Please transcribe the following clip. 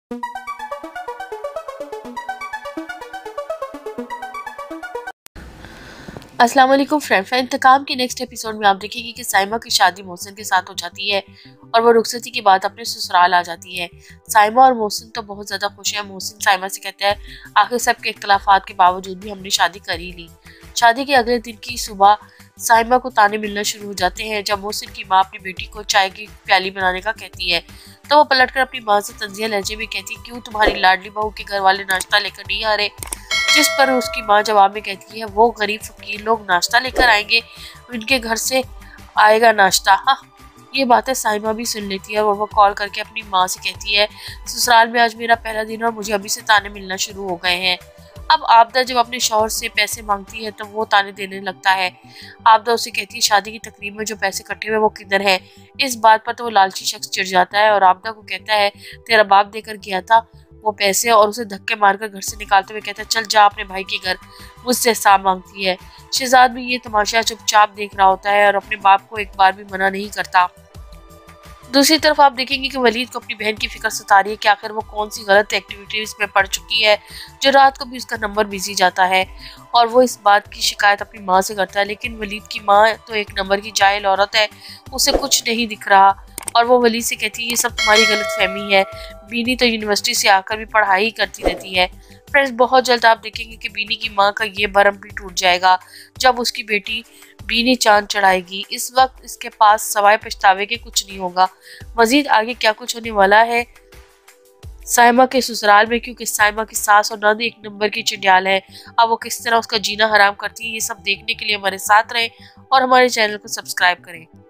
अस्सलाम वालेकुम फ्रेंड। इंतकाम के नेक्स्ट एपिसोड में आप देखेंगे कि साइमा की शादी मोहसिन के साथ हो जाती है और वो रुखसती की बात अपने ससुराल आ जाती है। साइमा और मोहसिन तो बहुत ज़्यादा खुश हैं। मोहसिन साइमा से कहता है आखिर सब के इख्तलाफात के बावजूद भी हमने शादी कर ही ली। शादी के अगले दिन की सुबह साइमा को ताने मिलना शुरू हो जाते हैं। जब मोहसिन की माँ अपनी बेटी को चाय की प्याली बनाने का कहती है तो वो पलटकर अपनी माँ से तंजिया लहजे में कहती है क्यों तुम्हारी लाडली बहू के घर वाले नाश्ता लेकर नहीं आ रहे। जिस पर उसकी माँ जवाब में कहती है वो गरीब फकीर लोग नाश्ता लेकर आएंगे, इनके घर से आएगा नाश्ता। हाँ, ये बातें साइमा भी सुन लेती है और वो कॉल करके अपनी माँ से कहती है ससुराल में आज मेरा पहला दिन और मुझे अभी से ताने मिलना शुरू हो गए हैं। अब आबदा जब अपने शौहर से पैसे मांगती है तो वो ताने देने लगता है। आबदा उसे कहती है शादी की तकरीब में जो पैसे इकट्ठे हुए वो किधर है। इस बात पर तो वो लालची शख्स चिढ़ जाता है और आबदा को कहता है तेरा बाप देकर गया था वो पैसे, और उसे धक्के मारकर घर से निकालते हुए कहता है चल जा अपने भाई के घर, मुझसे हिसाब मांगती है। शहजाद भी ये तमाशा चुपचाप देख रहा होता है और अपने बाप को एक बार भी मना नहीं करता। दूसरी तरफ आप देखेंगे कि वलीद को अपनी बहन की फिक्र सता रही है कि आखिर वो कौन सी गलत एक्टिविटीज में पड़ चुकी है जो रात को भी उसका नंबर बिजी जाता है, और वो इस बात की शिकायत अपनी माँ से करता है। लेकिन वलीद की माँ तो एक नंबर की जाहिल औरत है, उसे कुछ नहीं दिख रहा और वो वलीद से कहती है ये सब तुम्हारी गलतफहमी है, बीनी तो यूनिवर्सिटी से आकर भी पढ़ाई करती रहती है। फ्रेंड्स, बहुत जल्द आप देखेंगे कि बीनी की माँ का ये भरम भी टूट जाएगा जब उसकी बेटी बीनी चांद चढ़ाएगी। इस वक्त इसके पास सवाए पछतावे के कुछ नहीं होगा। मजीद आगे क्या कुछ होने वाला है साइमा के ससुराल में, क्योंकि साइमा की सास और नंद एक नंबर की चंडाल है। अब वो किस तरह उसका जीना हराम करती है, ये सब देखने के लिए हमारे साथ रहें और हमारे चैनल को सब्सक्राइब करें।